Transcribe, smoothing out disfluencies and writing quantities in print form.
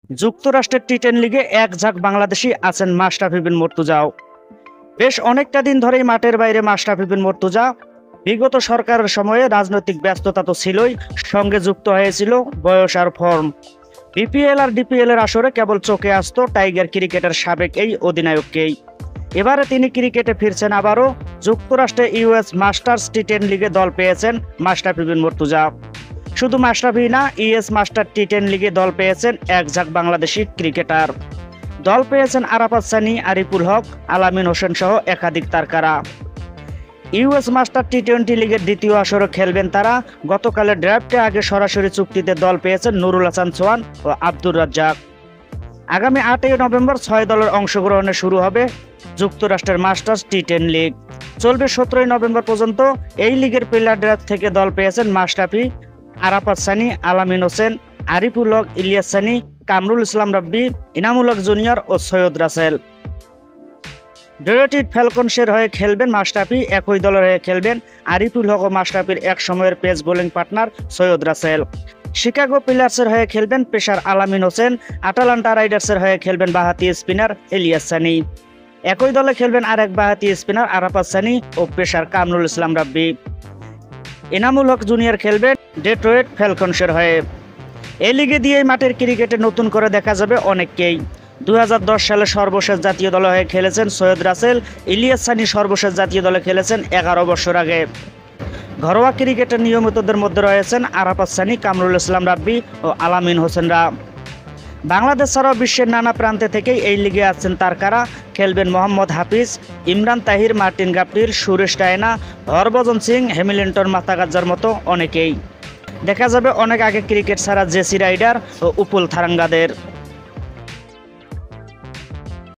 যুক্তরাষ্ট্রের টি10 লিগে এক ঝাঁক বাংলাদেশি আছেন মাশরাফি বিন মুর্তজাও। বেশ অনেকটা দিন ধরেই মাঠের বাইরে মাশরাফি বিন মুর্তজা। বিগত সরকারের সময়ে রাজনৈতিক ব্যস্ততা তো ছিলই, সঙ্গে যুক্ত হয়েছিল বয়স আর ফর্ম। বিপিএল আর ডিপিএল এর আসরে কেবল চোখে আসতো টাইগার ক্রিকেটের সাবেক এই অধিনায়ককেই। এবারে তিনি ক্রিকেটে ফিরছেন আবারও। যুক্তরাষ্ট্রে ইউএস মাস্টার্স টি10 লিগে দল পেয়েছেন মাশরাফি বিন মুর্তজা। শুধু মাশরাফি না, ইউএস মাস্টার টি10 লিগে দল পেয়েছেন এক ঝাঁক বাংলাদেশি ক্রিকেটার। দল পেয়েছেন আরাফাত সানি, আরিফুল হক, আলামিন হোসেন সহ একাধিক তারকারা। ইউএস মাস্টার টি20 লিগের দ্বিতীয় আসরে খেলবেন তারা। গতকালের ড্রাফটে আগে সরাসরি চুক্তিতে দল পেয়েছেন নুরুল হাসান সোহান ও আব্দুর রাজ্জাক। আগামী 8ই নভেম্বর 6 দলের অংশগ্রহণে শুরু হবে যুক্তরাষ্ট্রের মাস্টার্স টি10 লিগ। চলবে 17ই নভেম্বর পর্যন্ত। এই লিগের প্লেয়ার ড্রাফট থেকে দল পেয়েছেন মাশরাফি, আরাফাত সানি, আলামিন হোসেন, আরিফুল হক, ইলিয়াস সানি, কামরুল ইসলাম রাব্বি, ইনামুল হক জুনিয়র ও সৈয়দ রাসেল। ডেট্রয়েট ফ্যালকনসের হয়ে খেলবেন মাশরাফি। একই দলের হয়ে খেলবেন আরিফুল হক ও মাশরাফির এক সময়ের pace bowling partner Syed Rasel. Chicago প্লেয়ার্সের হয়ে খেলবেন পেসার আলামিন হোসেন। আটালান্টা রাইডার্সের হয়ে খেলবেন বাঁহাতি স্পিনার ইলিয়াস সানি। একই দলে খেলবেন আরেক বাঁহাতি স্পিনার আরাফাত সানি ও পেসার কামরুল ইসলাম রাব্বি। ইনামুল হক জুনিয়র খেলবেন ডেট্রয়েট ফ্যালকনসের হয়ে। এই লিগে দিয়েই মাঠের ক্রিকেটে নতুন করে দেখা যাবে অনেককেই। 2010 সালে সর্বশেষ জাতীয় দলে হয়ে খেলেছেন সৈয়দ রাসেল। ইলিয়াস সানি সর্বশেষ জাতীয় দলে খেলেছেন 11 বছর আগে। ঘরোয়া ক্রিকেটের নিয়মিতদের মধ্যে রয়েছেন আরাফাত সানি, কামরুল ইসলাম রাব্বি ও আলামিন হোসেনরা। বাংলাদেশ ছাড়াও বিশ্বের নানা প্রান্তে থেকেই এই লিগে আছেন তারকারা। খেলবেন Mohammad Hafeez, Imran Tahir, Martin Guptill, Suresh Raina, Harbhajan Singh, Hamilton মাতাগাজ্জার মতো অনেকেই। দেখা যাবে অনেক আগে ক্রিকেট ছাড়া জেসি রাইডার ও উপুল থারাঙ্গাদের।